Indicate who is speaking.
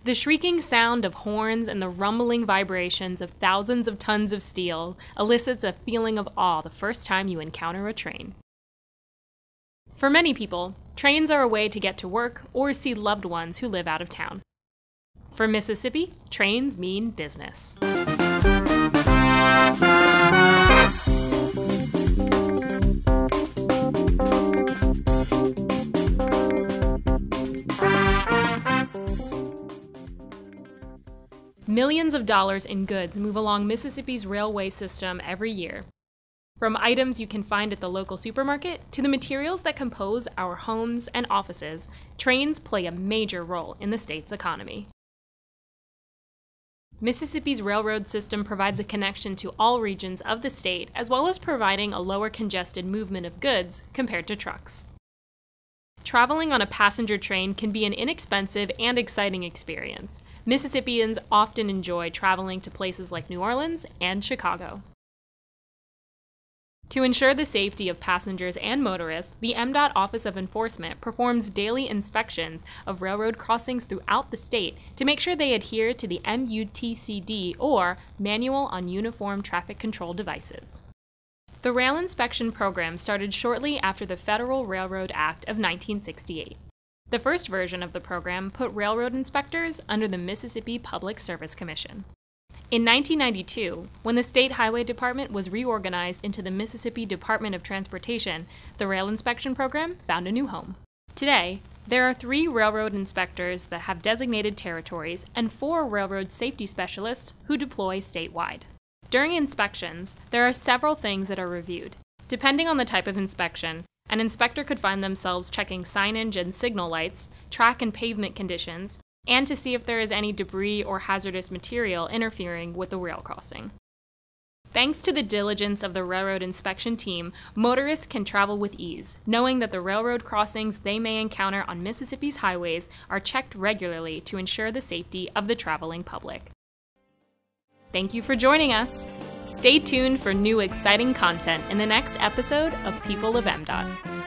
Speaker 1: The shrieking sound of horns and the rumbling vibrations of thousands of tons of steel elicits a feeling of awe the first time you encounter a train. For many people, trains are a way to get to work or see loved ones who live out of town. For Mississippi, trains mean business. Millions of dollars in goods move along Mississippi's railway system every year. From items you can find at the local supermarket to the materials that compose our homes and offices, trains play a major role in the state's economy. Mississippi's railroad system provides a connection to all regions of the state, as well as providing a lower congested movement of goods compared to trucks. Traveling on a passenger train can be an inexpensive and exciting experience. Mississippians often enjoy traveling to places like New Orleans and Chicago. To ensure the safety of passengers and motorists, the MDOT Office of Enforcement performs daily inspections of railroad crossings throughout the state to make sure they adhere to the MUTCD, or Manual on Uniform Traffic Control Devices. The rail inspection program started shortly after the Federal Railroad Act of 1968. The first version of the program put railroad inspectors under the Mississippi Public Service Commission. In 1992, when the State Highway Department was reorganized into the Mississippi Department of Transportation, the rail inspection program found a new home. Today, there are 3 railroad inspectors that have designated territories and 4 railroad safety specialists who deploy statewide. During inspections, there are several things that are reviewed. Depending on the type of inspection, an inspector could find themselves checking signage and signal lights, track and pavement conditions, and to see if there is any debris or hazardous material interfering with the rail crossing. Thanks to the diligence of the railroad inspection team, motorists can travel with ease, knowing that the railroad crossings they may encounter on Mississippi's highways are checked regularly to ensure the safety of the traveling public. Thank you for joining us. Stay tuned for new exciting content in the next episode of People of MDOT.